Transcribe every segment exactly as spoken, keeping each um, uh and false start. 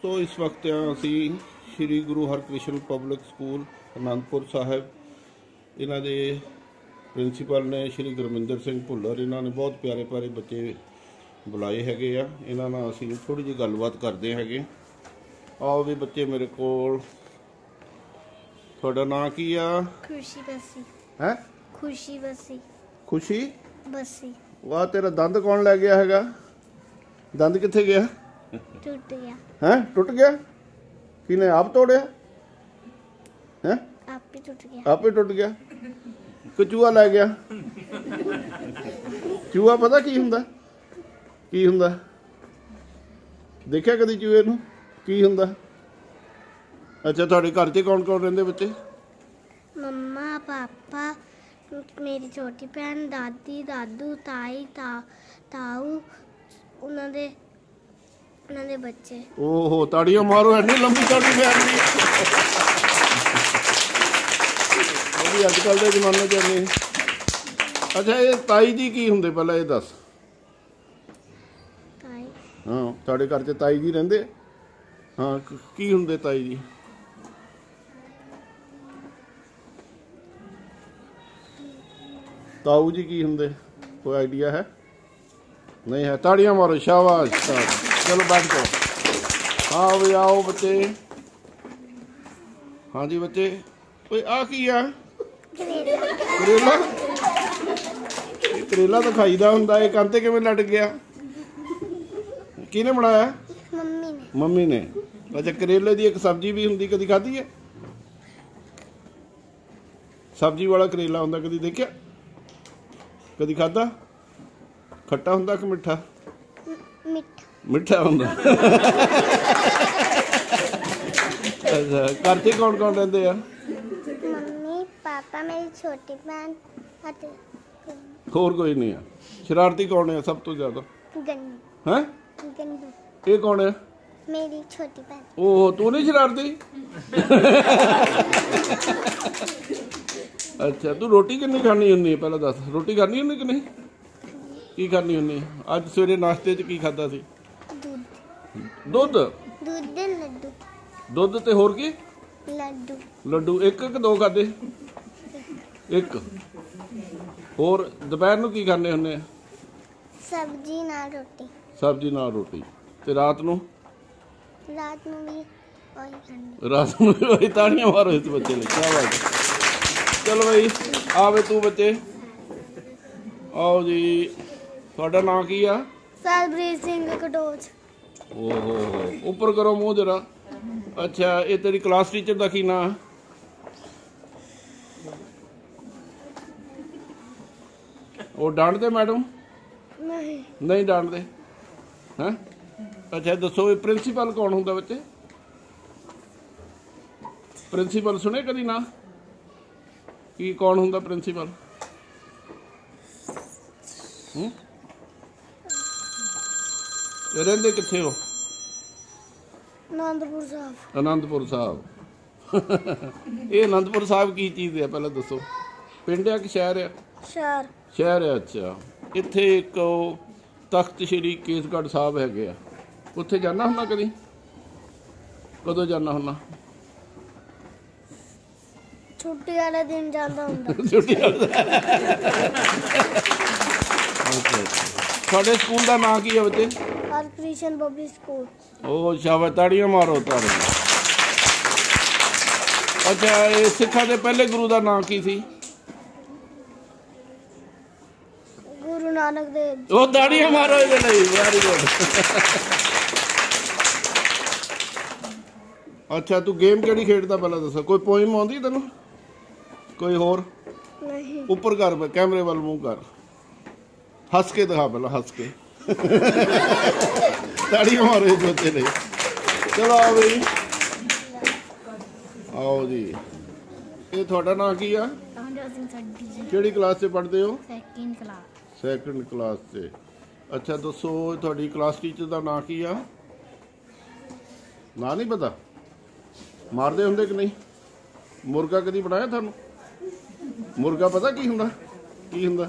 दोस्तों इस वक्त असी श्री गुरु हरकृष्ण पब्लिक स्कूल आनंदपुर साहिब इन्हां दे प्रिंसीपल ने श्री गुरमिंदर सिंह भुल्लर। इन्होंने बहुत प्यारे प्यारे बच्चे बुलाए हैगे आ। इन्हां नाल असी थोड़ी जी गलबात करते हैगे। आओ भी बच्चे मेरे कोल। तुहाडा नाम की आ? खुशी बसी। है खुशी बसी। खुशी बसी। वाह, तेरा दंद कौन लै गया हैगा? दंद कित्थे गया? टूट गया। हैं टुट गया? किने आप तोड़िया? हैं आप ही टूट गया। आप ही टुट गया कि चूहा लै गया? चूहा पता की हुंदा? की हुंदा? देखिया कदी चूहे नूं? की हुंदा? अच्छा, तुहाडे घर च कौन कौन रहिंदे बच्चे? मम्मा पापा मेरी छोटी भैन दादी दादू ताई ता ताऊ उन्हां दे उन्हां दे बच्चे। ओहो, ताड़ियां मारो, इन्नी लंबी चौड़ी फैमिली। अभी अजकल के जमाने च नहीं। अच्छा, ये ताई जी की हुंदे पहला ये दस? ताई हाँ, तुहाडे घर च ताई जी रहिंदे? हाँ, की हुंदे ताई जी? ताऊ जी की हुंदे? कोई आइडिया है? नहीं है? ताड़ियां मारो, शाबाश। चलो बैठ जाओ। हाँ भी आओ बच्चे। हाँ जी बच्चे। कोई आ की है? करेला। करेला तो खाईदा हुंदा है। कंध ते किवें लट गया? किहने बनाया? मम्मी ने। मम्मी ने। अच्छा, करेले दी एक सब्जी भी हुंदी, कदी खाधी है? सब्जी वाला करेला हुंदा, कदी देखिया? कदी खाधा? खट्टा हुंदा कि मिठा? मिठा। मिठा हुंदा। अच्छा, घर च कौन कौन रहिंदे आ? मम्मी पापा मेरी छोटी भैन अते होर कोई नहीं है। शरारती कौन है सब तो ज्यादा? गन्नू। हैं? गन्नू। ये कौन है? मेरी छोटी भैन। ओह, तू नहीं शरारती? अच्छा, तू रोटी कितनी खानी हुन्नी है पहले दस? रोटी खानी हुन्नी कि नहीं? की खानी हुन्नी? अज सवेरे नाश्ते च की खादा सी? दुध। दुध दे लड्डू। दुध ते होर की? लड्डू। लड्डू एक कि दो खादे? एक। होर दोपहर नूं की खाने हुन्ने? सब्जी नाल रोटी। सब्जी नाल रोटी। ते रात नूं? रात नूं भी वही खाने। रात नूं भी वही। ताड़ियां मारो इस बच्चे ने, क्या बात है। चलो भाई आवे तू बच्चे। आओ जी। तुहाडा नाम की आ? सरबजीत सिंह कटोच। ओहो, ऊपर करो मुंह जरा। अच्छा, ये तेरी क्लास टीचर का की नाम? वो डांटदे मैडम? नहीं। नहीं डांटदे? हैं? अच्छा, दसो प्रिंसीपल कौन हुंदा बच्चे? प्रिंसीपल सुने कदी ना? की कौन हुंदा प्रिंसीपल? रहंदे कित्थे हो? आनंदपुर साहब। आनंदपुर साहब। ये आनंदपुर साहब की चीज़ है पहले दसो? पिंड है कि शहर है? शहर। शहर है। अच्छा, इत्थे एक तख्त श्री केसगढ़ साहब हैगे आ, उत्थे जाना हुन्ना कदी? कदों जाना हुन्ना? छुट्टी वाले दिन जाना हुंदा। छुट्टी वाले। तुहाडे स्कूल का नाम की है बच्चे? Harkrishna public school. ओह शाबाश, ताड़ियां मारो ताड़ियां। अच्छा, ये सिखा दे पहले गुरु का नाम की सी? गुरु नानक देव। ओ ताड़ियां मारो इहदे लई, वेरी गुड। अच्छा, तू गेम किहड़ी खेडदा पहला दस? कोई पोइम आउंदी तैनूं? कोई होर? नहीं। ऊपर कर, कैमरे वाल मुंह कर, हस के दिखा पहला, हस के। ताड़ियां मारो इस बच्चे ने। चलो आओ भाई, आओ जी। ये थोड़ा नाम की आ? किहड़ी क्लास से पढ़ते हो? Second class. सैकंड क्लास से। अच्छा, दसो थोड़ी क्लास टीचर का नाम की आ? ना नहीं पता? मारदे हुंदे कि नहीं? मुर्गा कदी बनाया थानू? मुर्गा पता की हुंदा? की हुंदा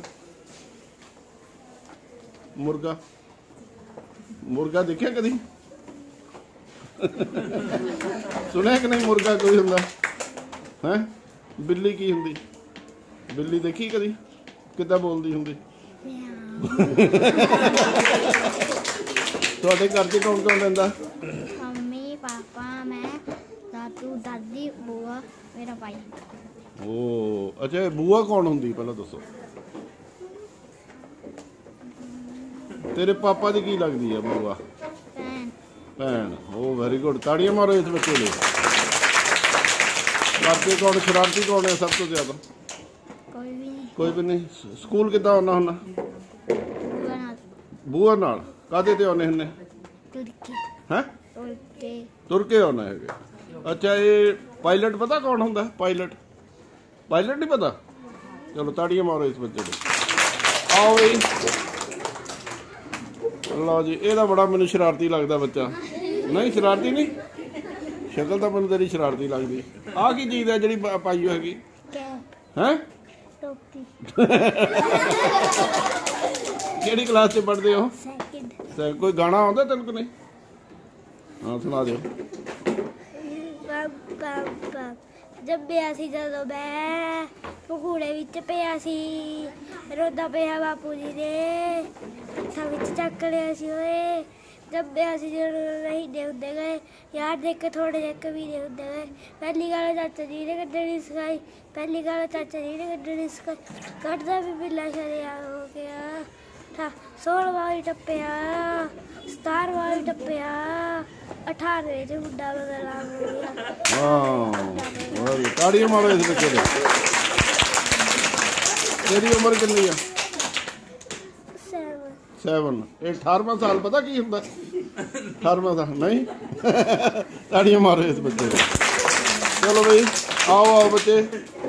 मुर्गा? मुर्गा देखिया कदी? ਸੁਣਿਆ ਕਿ ਨਹੀਂ ਮੁਰਗਾ ਕੋਈ ਹੁੰਦਾ ਹੈ? ਬਿੱਲੀ ਕੀ ਹੁੰਦੀ? ਬਿੱਲੀ ਦੇਖੀ ਕਦੀ ਕਿੱਦਾਂ ਬੋਲਦੀ ਹੁੰਦੀ? ਤੁਹਾਡੇ ਘਰ 'ਚ ਕੌਣ ਕੌਣ ਰਹਿੰਦਾ? ਮੰਮੀ ਪਾਪਾ ਮੈਂ ਦਾਦੂ ਦਾਦੀ ਬੂਆ ਮੇਰਾ ਭਾਈ। ਓ ਅੱਛਾ, ਬੂਆ ਕੌਣ ਹੁੰਦੀ ਪਹਿਲਾਂ ਦੱਸੋ? ਤੇਰੇ ਪਾਪਾ ਦੀ ਕੀ ਲੱਗਦੀ ਆ ਬੂਆ? ਭੈਣ। ਭੈਣ। ਓ ਵੈਰੀ ਗੁੱਡ, ਤਾੜੀਆਂ ਮਾਰੋ ਇਸ ਬੱਚੇ ਲਈ। ਕਰਦੇ ਕੌਣ ਸ਼ਰਾਰਤੀ ਕੌਣ ਹੈ ਸਭ ਤੋਂ ਜ਼ਿਆਦਾ? ਕੋਈ ਵੀ ਨਹੀਂ। ਕੋਈ ਵੀ ਨਹੀਂ। ਸਕੂਲ ਕਿੱਦਾਂ ਆਉਣਾ ਹੁੰਦਾ? ਬੂਆ ਨਾਲ। ਬੂਆ ਨਾਲ? ਕਾਹਦੇ ਤੇ ਆਉਣੇ ਹੁੰਦੇ? ਤੁਰ ਕੇ। ਹੈਂ? ਤੁਰ ਕੇ। ਤੁਰ ਕੇ ਆਉਣਾ ਹੈਗਾ। ਅੱਛਾ, ਇਹ ਪਾਇਲਟ ਪਤਾ ਕੌਣ ਹੁੰਦਾ? ਪਾਇਲਟ ਪਾਇਲਟ ਨਹੀਂ ਪਤਾ? ਚਲੋ ਤਾੜੀਆਂ ਮਾਰੋ ਇਸ ਬੱਚੇ ਲਈ। ਆਓ ਜੀ, ਲਓ ਜੀ। ਇਹਦਾ ਬੜਾ ਮੈਨੂੰ ਸ਼ਰਾਰਤੀ ਲੱਗਦਾ ਬੱਚਾ। ਨਹੀਂ ਸ਼ਰਾਰਤੀ ਨਹੀਂ, ਸ਼ਕਲ ਤਾਂ ਮੈਨੂੰ ਤੇਰੀ ਸ਼ਰਾਰਤੀ ਲੱਗਦੀ। ਆਹ ਕੀ ਚੀਜ਼ ਹੈ ਜਿਹੜੀ ਪਾ- ਪਾਈ ਹੋਈ ਹੈਗੀ? ਹੈਂ? ਟੋਪੀ। ਕਿਹੜੀ ਕਲਾਸ 'ਚ ਪੜ੍ਹਦੇ ਹੋ? ਸੈਕਿੰਡ। ਸੈ- ਕੋਈ ਗਾਣਾ ਆਉਂਦਾ ਤੈਨੂੰ ਕਿ ਨਹੀਂ? ਹਾਂ ਸੁਣਾ ਦਿਓ। ਜਦ ਪਿਆ ਸੀ ਜਦੋਂ ਮੈਂ ਪਕੂੜੇ ਵਿੱਚ ਪਿਆ ਸੀ, ਰੋਦਾ ਪਿਆ ਬਾਪੂ ਜੀ ਦੇ ਹੱਥਾਂ ਵਿੱਚ ਚੱਕ ਲਿਆ ਸੀ ਓਏ। ਜਦ ਪਿਆ ਸੀ ਜਦੋਂ ਨਹੀਂ ਦੇ ਹੁੰਦੇ ਗਏ ਯਾਰ, ਦੇਖ ਕੇ ਥੋੜੇ ਜਿਹੇ ਕਵੀ ਦੇ ਹੁੰਦੇ ਗਏ। ਪਹਿਲੀ ਗੱਲ ਚਾਚਾ ਜੀ ਨੇ ਕੱਢਣੀ ਸਿਖਾਈ, ਪਹਿਲੀ ਗੱਲ ਚਾਚਾ ਜੀ ਨੇ ਕੱਢਣੀ ਸਿਖਾਈ। ਕੱਢਦਾ ਵੀ ਬਿੱਲਾ ਸ਼ਰਿਆ ਹੋ ਗਿਆ। ਸੋਲਵਾਂ ਵੀ ਟੱਪਿਆ, ਸਤਾਰਵਾਂ ਵੀ ਟੱਪਿਆ, ਅਠਾਰਵੇਂ 'ਚ ਬੁੱਢਾ ਬਦਲਾ ਹੋ ਗਿਆ। ਹਾਂ, ਤਾੜੀਆਂ ਮਾਰੋ ਇਸ ਬੱਚੇ ਦੇ। ਤੇਰੀ ਉਮਰ ਕਿੰਨੀ ਆ? ਸੈਵਨ। ਸੈਵਨ। ਇਹ ਅਠਾਰਵਾਂ ਸਾਲ ਪਤਾ ਕੀ ਹੁੰਦਾ? ਅਠਾਰਵਾਂ ਸਾਲ ਨਹੀਂ। ਤਾੜੀਆਂ ਮਾਰੋ ਇਸ ਬੱਚੇ ਦੇ। ਚਲੋ ਬਈ, ਆਓ ਆਓ ਬੱਚੇ।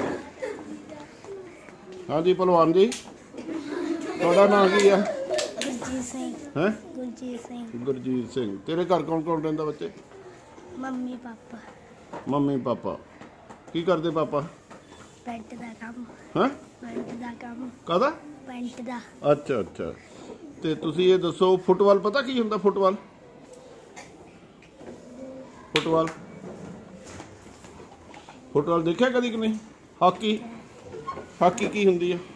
ਹਾਂਜੀ ਭਲਵਾਨ ਜੀ, ਤੁਹਾਡਾ ਨਾਂ ਕੀ ਆ? ਗੁਰਜੀਤ ਸਿੰਘ। ਹੈਂ? ਗੁਰਜੀਤ ਸਿੰਘ। ਗੁਰਜੀਤ ਸਿੰਘ। ਤੇਰੇ ਘਰ ਕੌਣ ਕੌਣ ਰਹਿੰਦਾ ਬੱਚੇ? Mummy papa. Mummy papa. ਕੀ ਕਰਦੇ ਪਾਪਾ? ਪੈਂਟ ਦਾ ਕੰਮ। ਹੈਂ? ਪੈਂਟ ਦਾ ਕੰਮ। ਕਾਹਦਾ? ਪੈਂਟ ਦਾ। ਅੱਛਾ ਅੱਛਾ। ਤੇ ਤੁਸੀਂ ਇਹ ਦੱਸੋ, ਫੁੱਟਬਾਲ ਪਤਾ ਕੀ ਹੁੰਦਾ? ਫੁੱਟਬਾਲ ਫੁੱਟਬਾਲ ਫੁੱਟਬਾਲ ਦੇਖਿਆ ਕਦੀ ਕਿ ਨਹੀਂ? ਹਾਕੀ ਹਾਕੀ ਕੀ ਹੁੰਦੀ ਹੈ?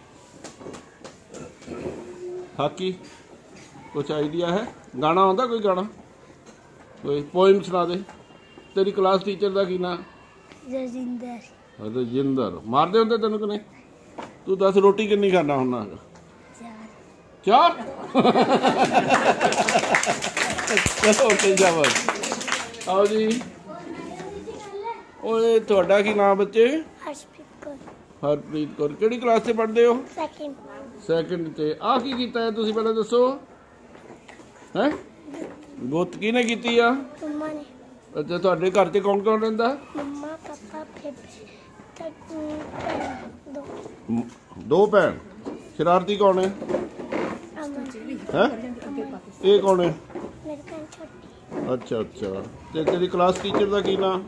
ਹਾਕੀ ਕੁਛ ਆਈਡੀਆ ਹੈ? ਗਾਣਾ ਆਉਂਦਾ ਕੋਈ? ਗਾਣਾ ਕੋਈ ਪੋਇਮ ਸੁਣਾ ਦੇ। ਤੇਰੀ ਕਲਾਸ ਟੀਚਰ ਦਾ ਕੀ ਨਾਂ? ਰਜਿੰਦਰ। ਰਜਿੰਦਰ। ਮਾਰਦੇ ਹੁੰਦੇ ਤੈਨੂੰ ਕਿ ਨਹੀਂ? ਤੂੰ ਦੱਸ, ਰੋਟੀ ਕਿੰਨੀ ਖਾਣਾ ਹੁੰਦਾ? ਚਾਰ। ਚਾਰ। ਚਲੋ ਓਕੇ, ਸ਼ਾਬਾਸ਼। ਆਓ ਜੀ। ਓਏ ਤੁਹਾਡਾ ਕੀ ਨਾਮ ਬੱਚੇ? ਹਰਸ਼ਪ੍ਰੀਤ ਕੌਰ। ਹਰਪ੍ਰੀਤ ਕੌਰ। ਕਿਹੜੀ ਕਲਾਸ 'ਚ ਪੜ੍ਹਦੇ ਹੋ? ਸੈਕਿੰਡ। ਸੈਕਿੰਡ 'ਤੇ। ਆਹ ਕੀ ਕੀਤਾ ਹੈ ਤੁਸੀਂ ਪਹਿਲਾਂ ਦੱਸੋ? ਹੈਂ? ਗੁੱਤ ਕਿਹਨੇ ਕੀਤੀ ਆ? ਮੰਮਾ ਨੇ। ਅੱਛਾ, ਤੁਹਾਡੇ ਘਰ 'ਚ ਕੌਣ ਕੌਣ ਰਹਿੰਦਾ? ਮੰਮਾ ਪਾਪਾ ਬੇਬੇ ਦੋ। ਮ- ਦੋ ਭੈਣ। ਸ਼ਰਾਰਤੀ ਕੌਣ ਹੈ? ਅਮਨ। ਹੈ? ਇਹ ਕੌਣ ਹੈ? ਮੇਰੀ ਭੈਣ ਛੋਟੀ। ਅੱਛਾ ਅੱਛਾ। ਤੇ ਤੇਰੀ ਕਲਾਸ ਟੀਚਰ ਦਾ ਕੀ ਨਾਮ?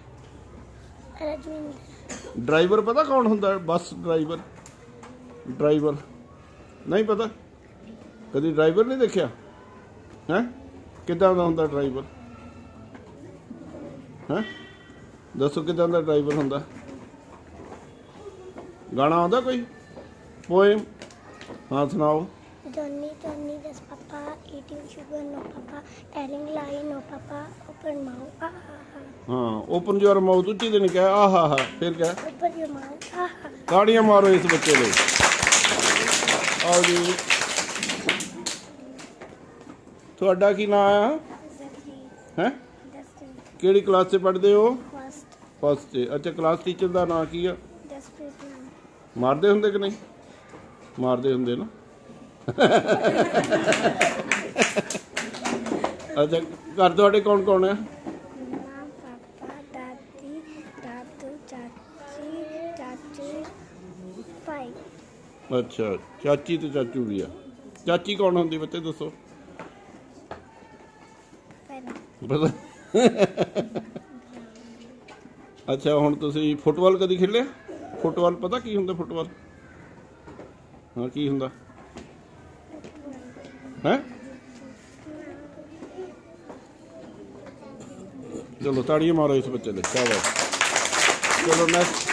ਰਜਿੰਦਰ। ਡਰਾਈਵਰ ਪਤਾ ਕੌਣ ਹੁੰਦਾ? Bus driver. ਡਰਾਈਵਰ ਨਹੀਂ ਪਤਾ? ਕਦੀ ਡਰਾਈਵਰ ਨਹੀਂ ਦੇਖਿਆ? ਹੈਂ? ਕਿੱਦਾਂ ਦਾ ਹੁੰਦਾ ਡਰਾਈਵਰ? ਹੈਂ? ਦੱਸੋ ਕਿੱਦਾਂ ਦਾ ਡਰਾਈਵਰ ਹੁੰਦਾ? ਗਾਣਾ ਆਉਂਦਾ ਕੋਈ? ਪੋਇਮ? ਹਾਂ ਸੁਣਾਓ। Johnny, Johnny, does Papa eating sugar? No, Papa. Telling lie? No, Papa. Open mouth. Ah, ah, ah. ਹਾਂ, ਓਪਨ ਯੂਅਰ ਮਾਊਥ। ਉੱਚੀ ਤੇ ਨਹੀਂ ਕਿਹਾ ਆਹ ਹਾ ਹਾ। ਫਿਰ ਕਿਹਾ Open your mouth. Ah, ah. ਤਾੜੀਆਂ ਮਾਰੋ ਇਸ ਬੱਚੇ ਲਈ। ਆਓ ਜੀ। ਤੁਹਾਡਾ ਕੀ ਨਾਮ ਆ? ਹੈ? ਕਿਹੜੀ ਕਲਾਸ 'ਚ ਪੜ੍ਹਦੇ ਹੋ? First. ਫਸਟ 'ਚ। ਅੱਛਾ, ਕਲਾਸ ਟੀਚਰ ਦਾ ਨਾਂ ਕੀ ਆ? Just ਮਾਰਦੇ ਹੁੰਦੇ ਕਿ ਨਹੀਂ? ਮਾਰਦੇ ਹੁੰਦੇ ਨਾ। ਅੱਛਾ, ਘਰ ਤੁਹਾਡੇ ਕੌਣ ਕੌਣ ਹੈ? Mama, Papa, Daddy, Dadu, Chachi, Chachi, Pai. ਅੱਛਾ, ਚਾਚੀ ਤੇ ਚਾਚੂ ਵੀ ਆ। ਚਾਚੀ ਕੌਣ ਹੁੰਦੀ ਬੱਚੇ ਦੱਸੋ? ਪਤਾ? ਅੱਛਾ, ਹੁਣ ਤੁਸੀਂ ਫੁੱਟਬਾਲ ਕਦੀ ਖੇਲਿਆ? ਫੁੱਟਬਾਲ ਪਤਾ ਕੀ ਹੁੰਦਾ? ਫੁੱਟਬਾਲ ਹਾਂ ਕੀ ਹੁੰਦਾ? ਹੈ चलो ताड़ियां मारो इस बच्चे ने, शाबाश। चलो नेक्स्ट।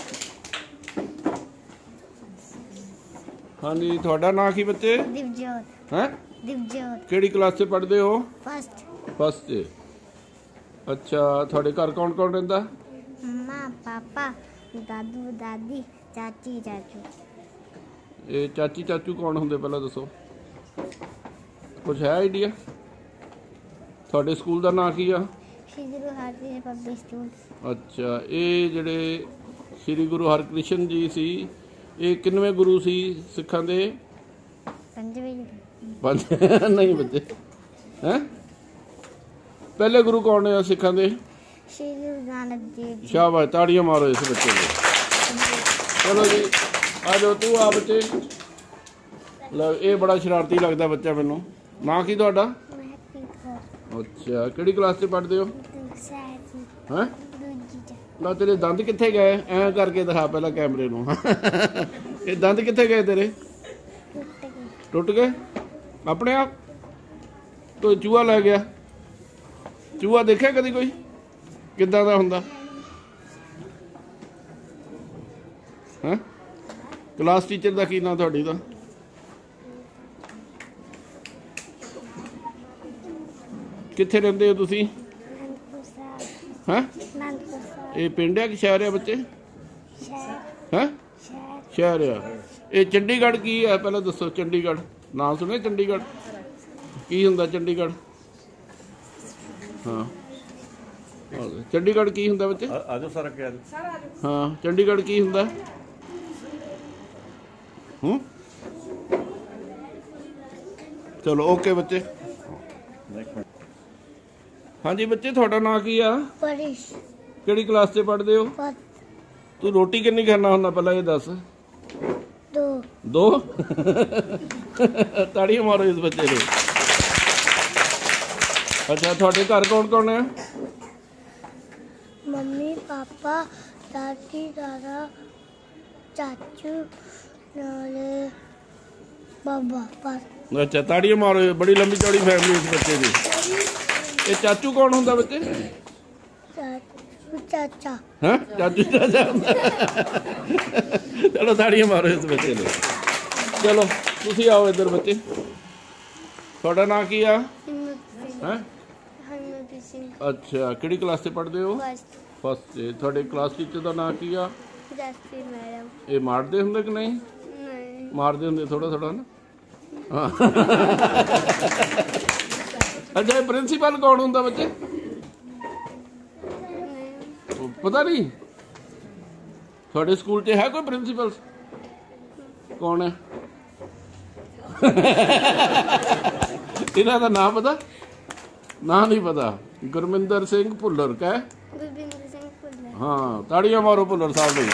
हाँ जी, थोड़ा नाम की बच्चे? दिवजोत। हैं? दिवजोत। केड़ी क्लास से पढ़ते हो? फर्स्ट। फर्स्ट से। अच्छा, थोड़े घर कौन कौन रहता? मम्मा पापा दादू दादी चाची चाचू। ये चाची चाचू कौन होंगे पहला दसो, कुछ है आइडिया? थोड़े स्कूल का नाम की आ? Shri Guru Harkrishan public school. अच्छा, ये जिहड़े श्री गुरु हरकृष्ण जी सी, ये किनवे गुरु सी सिखां दे? पंजवें। पंज नहीं बच्चे हैं? पहले गुरु कौन है सिखां दे? श्री गुरु नानक देव जी। शाबाश, ताड़ियां मारो इस बच्चे को। चलो जी, आ जाओ तू आ बच्चे। लो, ये बड़ा शरारती लगता बच्चा मैनू। नाम की तुहाडा? अच्छा, किहड़ी क्लास से पढ़ते हो? हैं? ना तेरे दंद कित्थे गए? ऐ करके दिखा पहला कैमरे नूं। ये दंद कित्थे गए तेरे? टुट गए अपने आप? तो चूहा लै गया? चूहा देखिया कदी कोई किद्दां दा हुंदा? हैं? क्लास टीचर दा की नाम तुहाडी दा? कित्थे रहिंदे हो तुसीं? हैं? ये पिंड है कि शहर है बच्चे? हैं? शहर है। ये चंडीगढ़ की है पहले दसो? चंडीगढ़ नाम सुने? चंडीगढ़ की हुंदा? चंडीगढ़ हाँ, चंडीगढ़ की हुंदा बच्चे? आजो सर के आजो। हाँ, चंडीगढ़ की हुंदा? हूँ चलो ओके बच्चे। हाँ जी बच्चे, थोड़ा नाम की आ? परिश। केड़ी क्लास से पढ़ते हो? तू रोटी कितनी खाना हुंदा पहला ये दस? दो। दो? ताड़ियां मारो इस बच्चे ने। अच्छा, थोड़े घर कौन कौन है? मम्मी पापा दादी दादा चाचू नाले बाबा बस। अच्छा, ताड़ियां मारो, बड़ी लंबी चौड़ी फैमिली इस बच्चे की। ये चाचू कौन होंदा बच्चे? चाचू चाचा। हाँ, चाचू चाचा। चलो ताड़ियां मारो इस बच्चे ने। चलो तुसी आओ इधर बच्चे। थोड़ा नाम की आ? हैं? अच्छा, किहड़ी क्लास से पढ़ते हो? फर्स्ट। फर्स्ट से। थोड़े क्लास टीचर का नाम की आ? जसप्रीत मैडम। ये मारते होंगे कि नहीं? नहीं। मारते होंगे थोड़ा थोड़ा ना। हाँ। अच्छा, ये प्रिंसीपल कौन होंदा बच्चे? पता नहीं? थोड़े स्कूल च है कोई प्रिंसीपल? कौन है? इन्हां दा नाम पता? नाम नहीं पता। गुरमिंदर सिंह भुल्लर का है? गुरमिंदर सिंह भुल्लर। हाँ, ताड़ियां मारो भुल्लर साहब ने।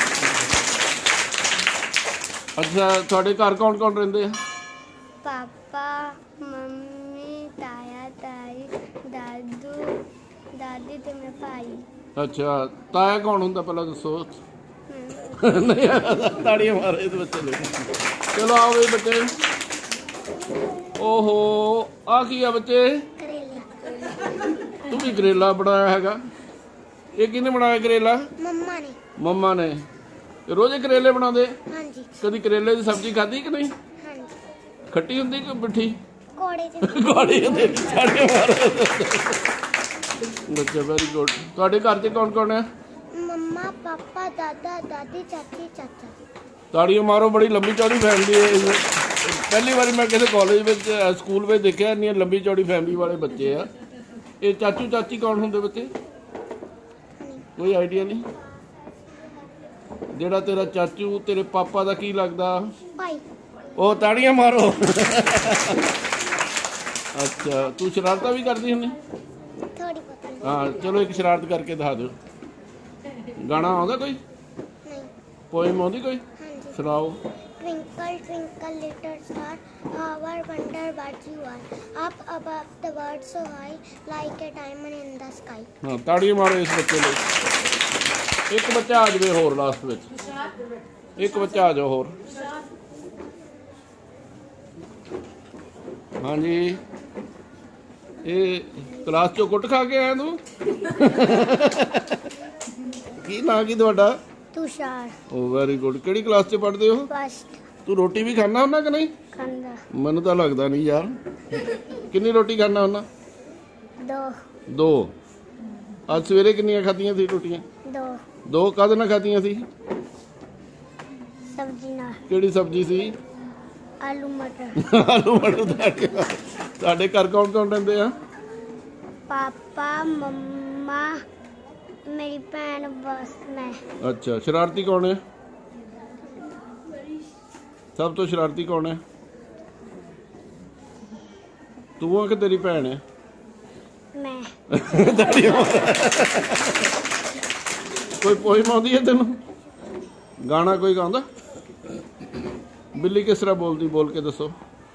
अच्छा, थोड़े घर कौन कौन रहिंदे हैं? पापा मम्मी ताया ताई दादू दादी ते मेरा भाई। अच्छा, ताया कौन होंदा पहला दसो? नहीं, ताड़ियां मारो इस बच्चे ने। चलो आओ भाई बच्चे। ओहो, आ की है बच्चे? तू भी करेला बनाया हैगा? ये किने बनाया करेला? मम्मा ने। मम्मा ने। रोज करेले बना दे? हाँ जी। कभी करेले की सब्जी खाधी कि नहीं? हाँ जी। खट्टी होंदी कि मिठी? कोड़े कौड़ी होंदी। ताड़ियां मारो बच्चे, वेरी गुड। तुहाडे घर च कौन कौन है? मम्मा पापा दादा दादी चाची चाचा। ताड़ियां मारो, बड़ी लंबी चौड़ी फैमिली है। पहली बार मैं किसी कॉलेज में स्कूल में देखा इन्नी लंबी चौड़ी फैमिली वाले बच्चे आ। ये चाचू चाची कौन होंगे बच्चे? कोई आइडिया नहीं? जेड़ा तेरा चाचू तेरे पापा का की लगदा? भाई। ओ ताड़ियां मारो। अच्छा, तू शरारता भी करती होनी? थोड़ी बहुत। हाँ, चलो एक शरारत करके दिखा दो। गाना आउंदा कोई? नहीं। पोएम आउंदी कोई? हाँ जी। सुनाओ। Twinkle, twinkle, little star, how I wonder what you are. Up above the world so high, like a diamond in the sky. हाँ, ताड़ियां मारो इस बच्चे लिए। एक बच्चा आ जाए होर लास्ट में। एक बच्चा आ जाओ होर। हाँ जी, ਇਹ ਕਲਾਸ ਚੋਂ ਕੁੱਟ ਖਾ ਕੇ ਆਇਆ ਤੂੰ? ਕੀ ਨਾਂ ਕੀ ਤੁਹਾਡਾ? ਤੁਸ਼ਾਰ। Oh very good. ਕਿਹੜੀ ਕਲਾਸ 'ਚ ਪੜ੍ਹਦੇ ਹੋ? ਫਸਟ। ਤੂੰ ਰੋਟੀ ਵੀ ਖਾਣਾ ਹੁੰਦਾ ਕਿ ਨਹੀਂ? ਖਾਂਦਾ। ਮੈਨੂੰ ਤਾਂ ਲੱਗਦਾ ਨਹੀਂ ਯਾਰ। ਕਿੰਨੀ ਰੋਟੀ ਖਾਣਾ ਹੁੰਦਾ? ਦੋ। ਦੋ। ਅੱਜ ਸਵੇਰੇ ਕਿੰਨੀਆਂ ਖਾਧੀਆਂ ਸੀ ਰੋਟੀਆਂ? ਦੋ। ਦੋ ਕਾਹਦੇ ਨਾਲ ਖਾਧੀਆਂ ਸੀ? ਸਬਜ਼ੀ ਨਾਲ। ਕਿਹੜੀ ਸਬਜ਼ੀ ਸੀ? ਆਲੂ ਮਟਰ। ਆਲੂ ਮਟਰ। ਤੁਹਾਡੇ ਤੁਹਾਡੇ ਘਰ ਕੌਣ ਕੌਣ ਰਹਿੰਦੇ ਆ? ਪਾਪਾ, ਮੰਮਾ, ਮੇਰੀ ਭੈਣ, ਬਸ ਮੈਂ। ਅੱਛਾ। ਸ਼ਰਾਰਤੀ ਕੌਣ ਹੈ? ਸਭ ਤੋਂ ਸ਼ਰਾਰਤੀ ਕੌਣ ਹੈ? ਤੂੰ ਆ ਕਿ ਤੇਰੀ ਭੈਣ ਹੈ? ਮੈਂ। ਕੋਈ ਪੋਇਮ ਆਉਂਦੀ ਹੈ ਤੈਨੂੰ? ਗਾਣਾ ਕੋਈ ਗਾਉਂਦਾ? ਬਿੱਲੀ ਕਿਸ ਤਰ੍ਹਾਂ ਬੋਲਦੀ? ਬੋਲ ਕੇ ਦੱਸੋ।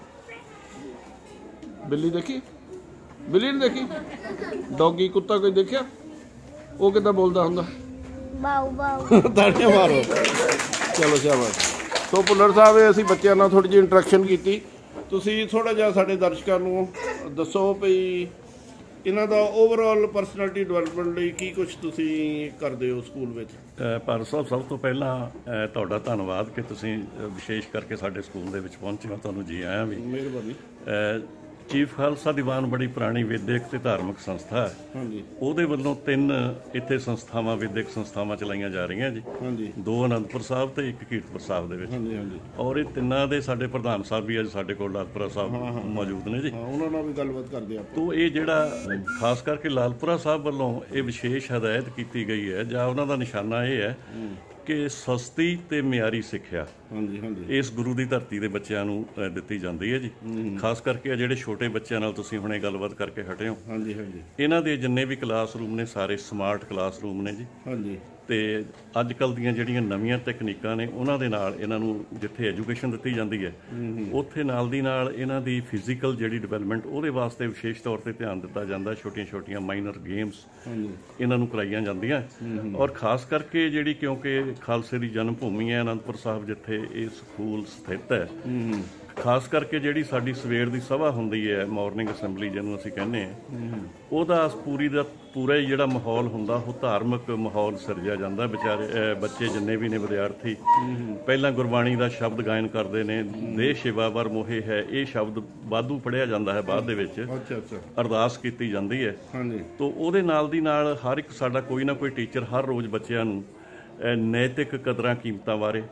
ਬਿੱਲੀ ਦੇਖੀ? ਬਿੱਲੀ ਨਹੀਂ ਦੇਖੀ? ਡੌਗੀ ਕੁੱਤਾ ਕੋਈ ਦੇਖਿਆ? ਉਹ ਕਿੱਦਾਂ ਬੋਲਦਾ ਹੁੰਦਾ? ਬਾਊ ਬਾਊ। ਤਾੜੀਆਂ ਮਾਰੋ। ਚਲੋ ਸ਼ਾਬਾਸ਼। ਸੋ ਭੁੱਲਰ ਸਾਹਿਬ, ਇਹ ਅਸੀਂ ਬੱਚਿਆਂ ਨਾਲ ਥੋੜ੍ਹੀ ਜਿਹੀ ਇੰਟਰੈਕਸ਼ਨ ਕੀਤੀ। ਤੁਸੀਂ ਥੋੜ੍ਹਾ ਜਿਹਾ ਸਾਡੇ ਦਰਸ਼ਕਾਂ ਨੂੰ ਦੱਸੋ ਵੀ ਇਹਨਾਂ ਦਾ ਓਵਰਆਲ ਪਰਸਨੈਲਿਟੀ ਡਿਵੈਲਪਮੈਂਟ ਲਈ ਕੀ ਕੁਝ ਤੁਸੀਂ ਕਰਦੇ ਹੋ ਸਕੂਲ ਵਿੱਚ? ਭਾਰਤ ਸਾਹਿਬ, ਸਭ ਤੋਂ ਪਹਿਲਾਂ ਤੁਹਾਡਾ ਧੰਨਵਾਦ ਕਿ ਤੁਸੀਂ ਵਿਸ਼ੇਸ਼ ਕਰਕੇ ਸਾਡੇ ਸਕੂਲ ਦੇ ਵਿੱਚ ਪਹੁੰਚੇ ਹੋ। ਤੁਹਾਨੂੰ ਜੀ ਆਇਆਂ ਵੀ। ਮਿਹਰਬਾਨੀ। ਚੀਫ ਖਾਲਸਾ ਦੀਵਾਨ ਬੜੀ ਪੁਰਾਣੀ ਵਿਦਿਅਕ ਤੇ ਧਾਰਮਿਕ ਸੰਸਥਾ ਹੈ। ਹਾਂਜੀ। ਉਹਦੇ ਵੱਲੋਂ ਤਿੰਨ ਇੱਥੇ ਸੰਸਥਾਵਾਂ, ਵਿਦਿਅਕ ਸੰਸਥਾਵਾਂ ਚਲਾਈਆਂ ਜਾ ਰਹੀਆਂ ਜੀ। ਹਾਂਜੀ। ਦੋ ਅਨੰਦਪੁਰ ਸਾਹਿਬ ਤੇ ਇੱਕ ਕੀਰਤਪੁਰ ਸਾਹਿਬ ਦੇ ਵਿੱਚ। ਹਾਂਜੀ ਹਾਂਜੀ। ਔਰ ਇਹ ਤਿੰਨਾਂ ਦੇ ਸਾਡੇ ਪ੍ਰਧਾਨ ਸਾਹਿਬ ਵੀ ਅੱਜ ਸਾਡੇ ਕੋਲ ਲਾਲਪੁਰਾ ਸਾਹਿਬ ਮੌਜੂਦ ਨੇ ਜੀ। ਹਾਂ, ਉਹਨਾਂ ਨਾਲ ਵੀ ਗੱਲਬਾਤ ਕਰਦੇ ਆ। ਤੋ ਇਹ ਜਿਹੜਾ ਖਾਸ ਕਰਕੇ ਲਾਲਪੁਰਾ ਸਾਹਿਬ ਵੱਲੋਂ ਇਹ ਵਿਸ਼ੇਸ਼ ਹਦਾਇਤ ਕੀਤੀ ਗਈ ਹੈ, ਜਾਂ ਉਹਨਾਂ ਦਾ ਨਿਸ਼ਾਨਾ ਇਹ ਹੈ ਕਿ ਸਸਤੀ ਤੇ ਮਿਆਰੀ ਸਿੱਖਿਆ ਹਾਂਜੀ ਹਾਂਜੀ ਇਸ ਗੁਰੂ ਦੀ ਧਰਤੀ ਦੇ ਬੱਚਿਆਂ ਨੂੰ ਦਿੱਤੀ ਜਾਂਦੀ ਹੈ ਜੀ। ਖਾਸ ਕਰਕੇ ਜਿਹੜੇ ਛੋਟੇ ਬੱਚਿਆਂ ਨਾਲ ਤੁਸੀਂ ਹੁਣੇ ਗੱਲਬਾਤ ਕਰਕੇ ਹਟੇ ਹੋ, ਹਾਂਜੀ ਹਾਂਜੀ, ਇਹਨਾਂ ਦੇ ਜਿੰਨੇ ਵੀ ਕਲਾਸਰੂਮ ਨੇ ਸਾਰੇ ਸਮਾਰਟ ਕਲਾਸਰੂਮ ਨੇ ਜੀ। ਹਾਂਜੀ। ਤੇ ਅੱਜ ਕੱਲ੍ਹ ਦੀਆਂ ਜਿਹੜੀਆਂ ਨਵੀਆਂ ਤਕਨੀਕਾਂ ਨੇ ਉਹਨਾਂ ਦੇ ਨਾਲ ਇਹਨਾਂ ਨੂੰ ਜਿੱਥੇ ਐਜੂਕੇਸ਼ਨ ਦਿੱਤੀ ਜਾਂਦੀ ਹੈ, ਉੱਥੇ ਨਾਲ ਦੀ ਨਾਲ ਇਹਨਾਂ ਦੀ ਫਿਜ਼ੀਕਲ ਜਿਹੜੀ ਡਿਵੈਲਪਮੈਂਟ ਉਹਦੇ ਵਾਸਤੇ ਵਿਸ਼ੇਸ਼ ਤੌਰ ਤੇ ਧਿਆਨ ਦਿੱਤਾ ਜਾਂਦਾ। ਛੋਟੀਆਂ ਛੋਟੀਆਂ ਮਾਈਨਰ ਗੇਮਸ ਇਹਨਾਂ ਨੂੰ ਕਰਾਈਆਂ ਜਾਂਦੀਆਂ। ਔਰ ਖਾਸ ਕਰਕੇ ਜਿਹੜੀ, ਕਿਉਂਕਿ ਖਾਲਸੇ ਦੀ ਜਨਮ ਭੂਮੀ ਹੈ ਅਨੰਦਪੁਰ ਸਾਹਿਬ, ਜਿੱਥੇ ਇਹ ਸਕੂਲ ਸਥਿਤ ਹੈ, ਖਾਸ ਕਰਕੇ ਜਿਹੜੀ ਸਾਡੀ ਸਵੇਰ ਦੀ ਸਭਾ ਹੁੰਦੀ ਹੈ, ਮਾਰਨਿੰਗ ਅਸੈਂਬਲੀ ਜਿਹਨੂੰ ਅਸੀਂ ਕਹਿੰਦੇ ਹਾਂ, ਉਹਦਾ ਪੂਰੀ ਦਾ ਪੂਰਾ ਹੀ ਜਿਹੜਾ ਮਾਹੌਲ ਹੁੰਦਾ ਉਹ ਧਾਰਮਿਕ ਮਾਹੌਲ ਸਿਰਜਿਆ ਜਾਂਦਾ। ਵਿਚਾਰੇ ਬੱਚੇ ਜਿੰਨੇ ਵੀ ਨੇ ਵਿਦਿਆਰਥੀ ਪਹਿਲਾਂ ਗੁਰਬਾਣੀ ਦਾ ਸ਼ਬਦ ਗਾਇਨ ਕਰਦੇ ਨੇ। ਦੇਸ਼ ਸੇਵਾ ਵਰ ਮੋਹੇ ਹੈ, ਇਹ ਸ਼ਬਦ ਵਾਧੂ ਪੜ੍ਹਿਆ ਜਾਂਦਾ ਹੈ ਬਾਅਦ ਦੇ ਵਿੱਚ। ਅੱਛਾ ਅੱਛਾ। ਅਰਦਾਸ ਕੀਤੀ ਜਾਂਦੀ ਹੈ। ਹਾਂਜੀ। ਤੋਂ ਉਹਦੇ ਨਾਲ ਦੀ ਨਾਲ ਹਰ ਇੱਕ ਸਾਡਾ ਕੋਈ ਨਾ ਕੋਈ ਟੀਚਰ ਹਰ ਰੋਜ਼ ਬੱਚਿਆਂ ਨੂੰ ਨੈਤਿਕ ਕਦਰਾਂ ਕੀਮਤਾਂ ਬਾਰੇ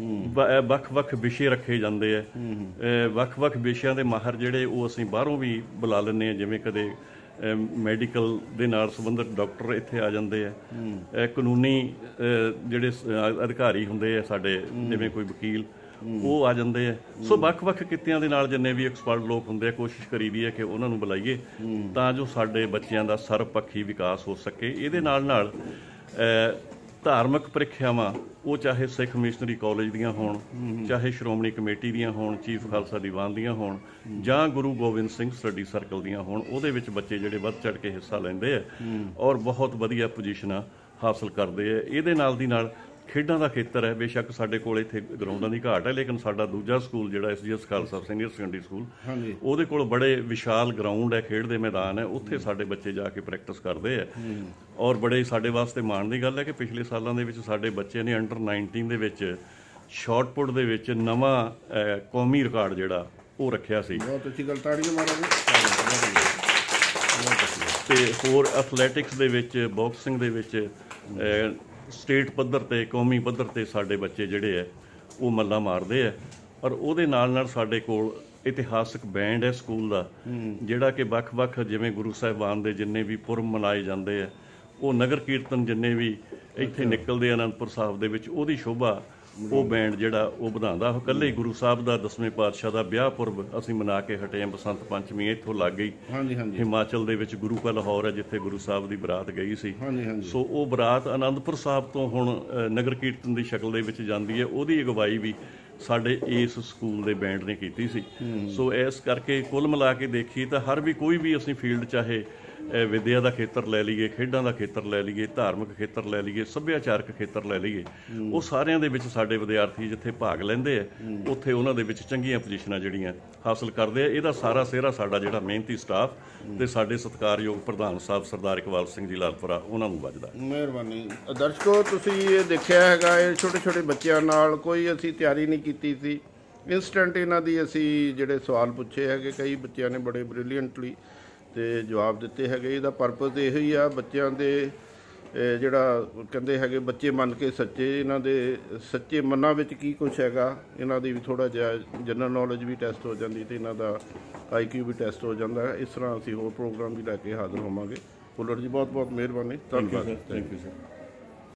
ਵੱਖ-ਵੱਖ ਵਿਸ਼ੇ ਰੱਖੇ ਜਾਂਦੇ ਆ। ਵੱਖ-ਵੱਖ ਵਿਸ਼ਿਆਂ ਦੇ ਮਾਹਰ ਜਿਹੜੇ ਉਹ ਅਸੀਂ ਬਾਹਰੋਂ ਵੀ ਬੁਲਾ ਲੈਂਦੇ ਹਾਂ, ਜਿਵੇਂ ਕਦੇ ਮੈਡੀਕਲ ਦੇ ਨਾਲ ਸੰਬੰਧਿਤ ਡਾਕਟਰ ਇੱਥੇ ਆ ਜਾਂਦੇ ਆ, ਕਾਨੂੰਨੀ ਜਿਹੜੇ ਅਧਿਕਾਰੀ ਹੁੰਦੇ ਆ ਸਾਡੇ, ਜਿਵੇਂ ਕੋਈ ਵਕੀਲ, ਉਹ ਆ ਜਾਂਦੇ ਆ। ਸੋ ਵੱਖ-ਵੱਖ ਕਿੱਤਿਆਂ ਦੇ ਨਾਲ ਜਿੰਨੇ ਵੀ ਐਕਸਪਰਟ ਲੋਕ ਹੁੰਦੇ ਆ, ਕੋਸ਼ਿਸ਼ ਕਰੀਦੀ ਹੈ ਕਿ ਉਹਨਾਂ ਨੂੰ ਬੁਲਾਈਏ ਤਾਂ ਜੋ ਸਾਡੇ ਬੱਚਿਆਂ ਦਾ ਸਰਬਪੱਖੀ ਵਿਕਾਸ ਹੋ ਸਕੇ। ਇਹਦੇ ਨਾਲ ਨਾਲ ਧਾਰਮਿਕ ਪ੍ਰੀਖਿਆਵਾਂ, ਉਹ ਚਾਹੇ ਸਿੱਖ ਮਿਸ਼ਨਰੀ ਕਾਲਜ ਦੀਆਂ ਹੋਣ, ਚਾਹੇ ਸ਼੍ਰੋਮਣੀ ਕਮੇਟੀ ਦੀਆਂ ਹੋਣ, ਚੀਫ ਖਾਲਸਾ ਦੀਵਾਨ ਦੀਆਂ ਹੋਣ, ਜਾਂ ਗੁਰੂ ਗੋਬਿੰਦ ਸਿੰਘ ਸਟੱਡੀ ਸਰਕਲ ਦੀਆਂ ਹੋਣ, ਉਹਦੇ ਵਿੱਚ ਬੱਚੇ ਜਿਹੜੇ ਵੱਧ ਚੜ੍ਹ ਕੇ ਹਿੱਸਾ ਲੈਂਦੇ ਆ ਔਰ ਬਹੁਤ ਵਧੀਆ ਪੋਜੀਸ਼ਨਾਂ ਹਾਸਲ ਕਰਦੇ ਆ। ਇਹਦੇ ਨਾਲ ਦੀ ਨਾਲ ਖੇਡਾਂ ਦਾ ਖੇਤਰ ਹੈ। ਬੇਸ਼ੱਕ ਸਾਡੇ ਕੋਲ ਇੱਥੇ ਗਰਾਊਂਡਾਂ ਦੀ ਘਾਟ ਹੈ, ਲੇਕਿਨ ਸਾਡਾ ਦੂਜਾ ਸਕੂਲ ਜਿਹੜਾ S G S Khalsa senior secondary school, ਉਹਦੇ ਕੋਲ ਬੜੇ ਵਿਸ਼ਾਲ ਗਰਾਊਂਡ ਹੈ, ਖੇਡ ਦੇ ਮੈਦਾਨ ਹੈ। ਉੱਥੇ ਸਾਡੇ ਬੱਚੇ ਜਾ ਕੇ ਪ੍ਰੈਕਟਿਸ ਕਰਦੇ ਆ। ਔਰ ਬੜੇ ਸਾਡੇ ਵਾਸਤੇ ਮਾਣ ਦੀ ਗੱਲ ਹੈ ਕਿ ਪਿਛਲੇ ਸਾਲਾਂ ਦੇ ਵਿੱਚ ਸਾਡੇ ਬੱਚੇ ਨੇ ਅੰਡਰ ਨਾਈਨਟੀਨ ਦੇ ਵਿੱਚ ਸ਼ਾਟ ਪੁੱਟ ਦੇ ਵਿੱਚ ਨਵਾਂ ਕੌਮੀ ਰਿਕਾਰਡ ਜਿਹੜਾ ਉਹ ਰੱਖਿਆ ਸੀ। ਬਹੁਤ ਅੱਛੀ ਗੱਲ, ਤਾੜੀਆਂ ਮਾਰਾਂਗੇ। ਤੇ ਹੋਰ ਐਥਲੈਟਿਕਸ ਦੇ ਵਿੱਚ, ਬਾਕਸਿੰਗ ਦੇ ਵਿੱਚ ਸਟੇਟ ਪੱਧਰ ਤੇ, ਕੌਮੀ ਪੱਧਰ ਤੇ ਸਾਡੇ ਬੱਚੇ ਜਿਹੜੇ ਹੈ ਉਹ ਮੱਲਾਂ ਮਾਰਦੇ ਆ। ਔਰ ਉਹਦੇ ਨਾਲ ਨਾਲ ਸਾਡੇ ਕੋਲ ਇਤਿਹਾਸਕ ਬੈਂਡ ਹੈ ਸਕੂਲ ਦਾ, ਜਿਹੜਾ ਕਿ ਵੱਖ-ਵੱਖ ਜਿਵੇਂ ਗੁਰੂ ਸਾਹਿਬਾਨ ਦੇ ਜਿੰਨੇ ਵੀ ਪੁਰਬ ਮਨਾਏ ਜਾਂਦੇ ਆ, ਉਹ ਨਗਰ ਕੀਰਤਨ ਜਿੰਨੇ ਵੀ ਇੱਥੇ ਨਿਕਲਦੇ ਅਨੰਦਪੁਰ ਸਾਹਿਬ ਦੇ ਵਿੱਚ, ਉਹਦੀ ਸ਼ੋਭਾ ਉਹ ਬੈਂਡ ਜਿਹੜਾ ਉਹ ਵਧਾਉਂਦਾ। ਉਹ ਇਕੱਲੇ ਗੁਰੂ ਸਾਹਿਬ ਦਾ ਦਸਵੇਂ ਪਾਤਸ਼ਾਹ ਦਾ ਵਿਆਹ ਪੁਰਬ ਅਸੀਂ ਮਨਾ ਕੇ ਹਟੇ ਹਾਂ। ਬਸੰਤ ਪੰਚਮੀ ਇੱਥੋਂ ਲੱਗ ਗਈ। ਹਿਮਾਚਲ ਦੇ ਵਿੱਚ ਗੁਰੂ ਕਾ ਲਾਹੌਰ ਹੈ, ਜਿੱਥੇ ਗੁਰੂ ਸਾਹਿਬ ਦੀ ਬਰਾਤ ਗਈ ਸੀ। ਸੋ ਉਹ ਬਰਾਤ ਅਨੰਦਪੁਰ ਸਾਹਿਬ ਤੋਂ ਹੁਣ ਨਗਰ ਕੀਰਤਨ ਦੀ ਸ਼ਕਲ ਦੇ ਵਿੱਚ ਜਾਂਦੀ ਹੈ। ਉਹਦੀ ਅਗਵਾਈ ਵੀ ਸਾਡੇ ਇਸ ਸਕੂਲ ਦੇ ਬੈਂਡ ਨੇ ਕੀਤੀ ਸੀ। ਸੋ ਇਸ ਕਰਕੇ ਕੁੱਲ ਮਿਲਾ ਕੇ ਦੇਖੀ ਤਾਂ ਹਰ ਵੀ ਕੋਈ ਵੀ ਅਸੀਂ ਫੀਲਡ, ਚਾਹੇ ਇਹ ਵਿਦਿਆ ਦਾ ਖੇਤਰ ਲੈ ਲਈਏ, ਖੇਡਾਂ ਦਾ ਖੇਤਰ ਲੈ ਲਈਏ, ਧਾਰਮਿਕ ਖੇਤਰ ਲੈ ਲਈਏ, ਸੱਭਿਆਚਾਰਕ ਖੇਤਰ ਲੈ ਲਈਏ, ਉਹ ਸਾਰਿਆਂ ਦੇ ਵਿੱਚ ਸਾਡੇ ਵਿਦਿਆਰਥੀ ਜਿੱਥੇ ਭਾਗ ਲੈਂਦੇ ਆ ਉੱਥੇ ਉਹਨਾਂ ਦੇ ਵਿੱਚ ਚੰਗੀਆਂ ਪੋਜੀਸ਼ਨਾਂ ਜਿਹੜੀਆਂ ਹਾਸਲ ਕਰਦੇ ਆ। ਇਹਦਾ ਸਾਰਾ ਸਿਹਰਾ ਸਾਡਾ ਜਿਹੜਾ ਮਿਹਨਤੀ ਸਟਾਫ ਤੇ ਸਾਡੇ ਸਤਿਕਾਰਯੋਗ ਪ੍ਰਧਾਨ ਸਾਹਿਬ ਸਰਦਾਰ ਇਕਬਾਲ ਸਿੰਘ ਜੀ ਲਾਲਪੁਰਾ ਉਹਨਾਂ ਨੂੰ ਵੱਜਦਾ। ਮਿਹਰਬਾਨੀ। ਦਰਸ਼ਕੋ, ਤੁਸੀਂ ਇਹ ਦੇਖਿਆ ਹੈਗਾ, ਇਹ ਛੋਟੇ ਛੋਟੇ ਬੱਚਿਆਂ ਨਾਲ ਕੋਈ ਅਸੀਂ ਤਿਆਰੀ ਨਹੀਂ ਕੀਤੀ ਸੀ, ਇੰਸਟੈਂਟ ਇਹਨਾਂ ਦੀ ਅਸੀਂ ਜਿਹੜੇ ਸਵਾਲ ਪੁੱਛੇ ਹੈਗੇ, ਕਈ ਬੱਚਿਆਂ ਨੇ ਬੜੇ ਬ੍ਰਿਲੀਅੰਟਲੀ ਤੇ ਜਵਾਬ ਦਿੱਤੇ ਹੈਗੇ। ਇਹਦਾ ਪਰਪਸ ਇਹੋ ਹੀ ਆ, ਬੱਚਿਆਂ ਦੇ ਜਿਹੜਾ ਕਹਿੰਦੇ ਹੈਗੇ ਬੱਚੇ ਮੰਨ ਕੇ ਸੱਚੇ, ਇਹਨਾਂ ਦੇ ਸੱਚੇ ਮਨਾਂ ਵਿੱਚ ਕੀ ਕੁਛ ਹੈਗਾ, ਇਹਨਾਂ ਦੀ ਵੀ ਥੋੜ੍ਹਾ ਜਿਹਾ ਜਨਰਲ ਨੌਲੇਜ ਵੀ ਟੈਸਟ ਹੋ ਜਾਂਦੀ ਅਤੇ ਇਹਨਾਂ ਦਾ ਆਈ ਕਿਊ ਵੀ ਟੈਸਟ ਹੋ ਜਾਂਦਾ ਹੈ। ਇਸ ਤਰ੍ਹਾਂ ਅਸੀਂ ਹੋਰ ਪ੍ਰੋਗਰਾਮ ਵੀ ਲੈ ਕੇ ਹਾਜ਼ਰ ਹੋਵਾਂਗੇ। ਭੁੱਲਰ ਜੀ ਬਹੁਤ ਬਹੁਤ ਮਿਹਰਬਾਨੀ, ਧੰਨਵਾਦ। Thank you sir.